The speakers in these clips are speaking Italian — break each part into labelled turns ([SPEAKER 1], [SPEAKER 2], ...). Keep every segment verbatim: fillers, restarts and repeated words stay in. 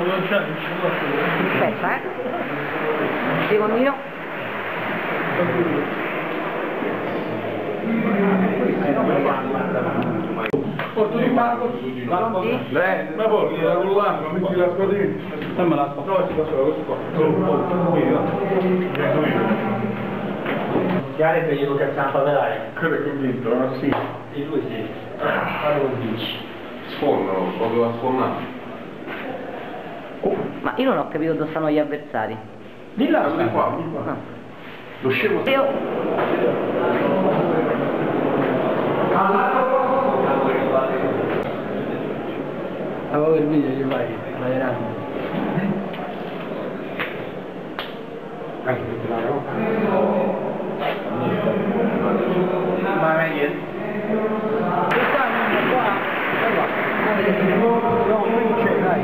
[SPEAKER 1] Aspetta, eh. Secondo io.
[SPEAKER 2] Porto di Marco, lei, ma porti la collana, ma metti la squadrina. Dammi la squadrina. No, si fa solo questo qua.
[SPEAKER 3] Chiaro che glielo cazziamo a vedere.
[SPEAKER 2] Quello è convinto, no? Sì.
[SPEAKER 3] E lui sì. Fare un dici.
[SPEAKER 2] Sfondano, proprio sfondano.
[SPEAKER 1] Oh, ma io non ho capito dove stanno gli avversari.
[SPEAKER 2] Di là, di qua, di qua.
[SPEAKER 1] Ah.
[SPEAKER 2] Lo scemo.
[SPEAKER 1] Io.
[SPEAKER 3] Avevo il video di vai, vai grande. Ma meglio. No, non c'è, dai.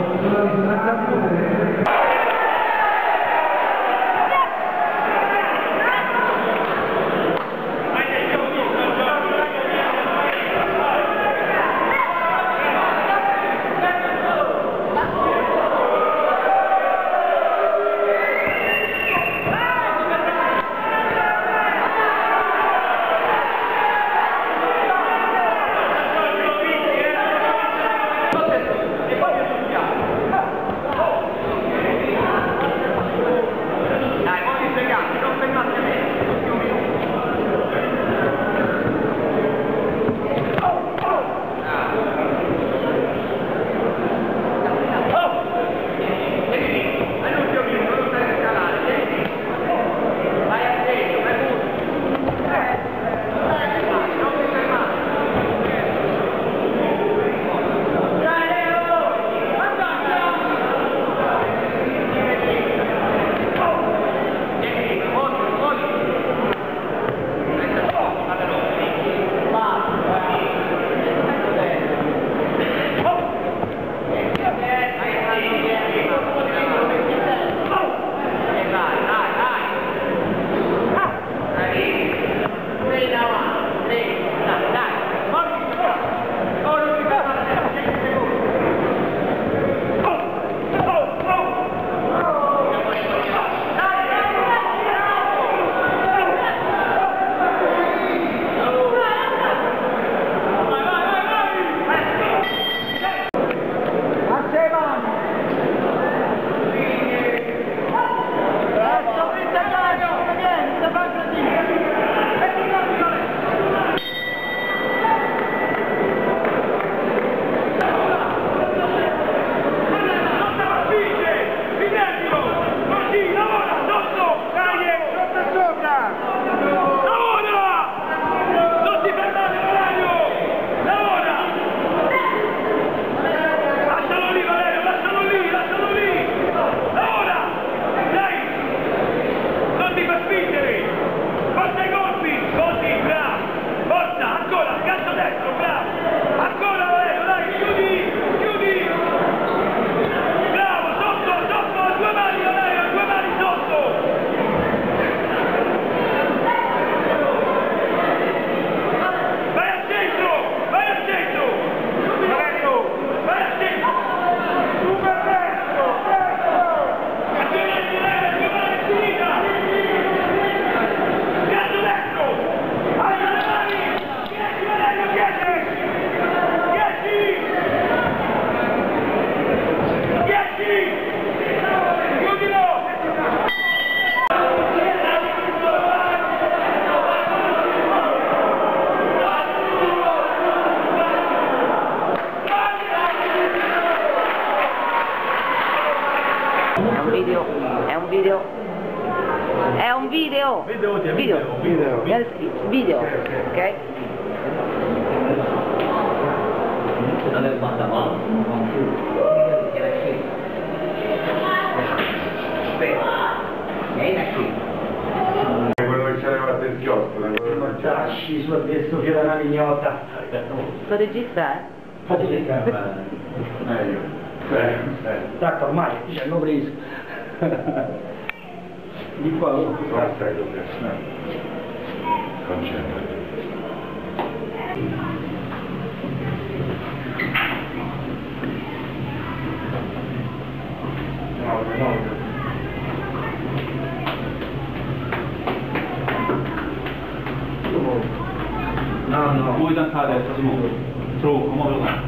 [SPEAKER 1] video, è un video, è un video,
[SPEAKER 2] video, video,
[SPEAKER 1] video,
[SPEAKER 2] video,
[SPEAKER 1] video, video, ok?
[SPEAKER 2] Quello che c'era del chiosco,
[SPEAKER 3] non trasci su adesso che era una mignotta.
[SPEAKER 1] Sto registrare?
[SPEAKER 3] Sto registrare.
[SPEAKER 2] Meglio.
[SPEAKER 3] Tanto ormai ci hanno preso. Di qua lo
[SPEAKER 2] Concentrati. destra si muove. Tronco, muove là.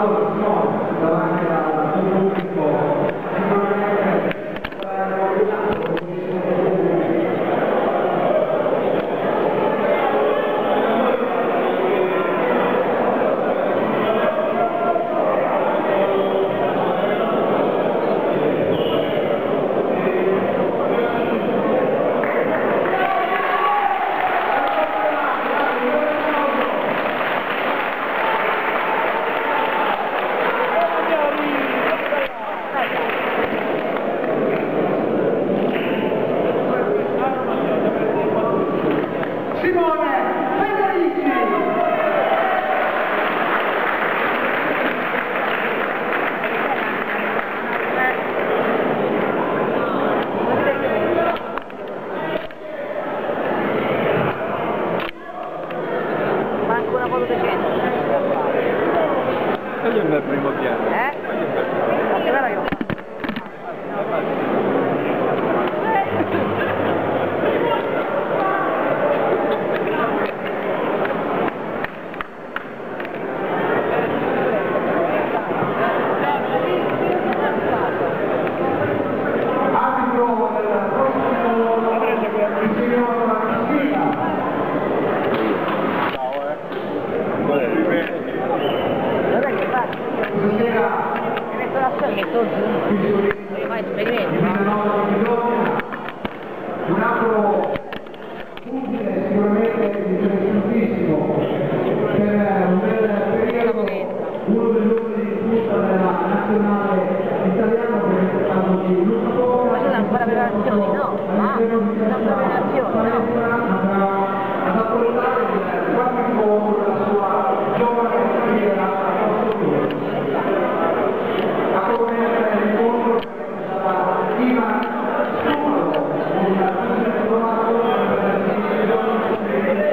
[SPEAKER 3] Voglio il primo piano.
[SPEAKER 1] Eh? Ma che guarda che ho fatto. Che sono giù, poi fai esperimenti, no?
[SPEAKER 4] Un altro utile sicuramente interessantissimo per un bel periodo, uno degli ultimi di punta della nazionale italiana che è stato di Luca Poma.
[SPEAKER 1] Ma c'è ancora preparazioni, no? Ma c'è ancora preparazioni, no?
[SPEAKER 4] Ad apportare qualche incontro della sua giovane carriera a questo punto. A commettere l'incontro sarà Ivan Stuparo, un artista diplomato per la decisione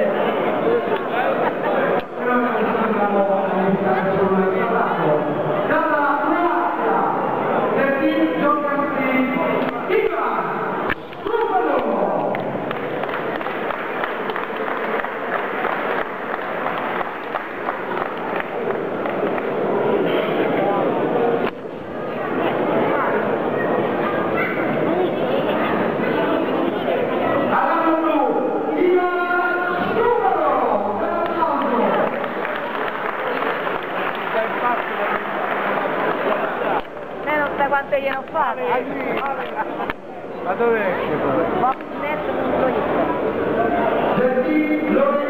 [SPEAKER 4] però che stiamo all'interno sul trattato. Dalla Croazia, del team giocanti Ivan Stuparo.
[SPEAKER 1] Quante gliene ho fatte?
[SPEAKER 3] Ma dov'è?
[SPEAKER 1] Ma netto punto io.
[SPEAKER 4] Del team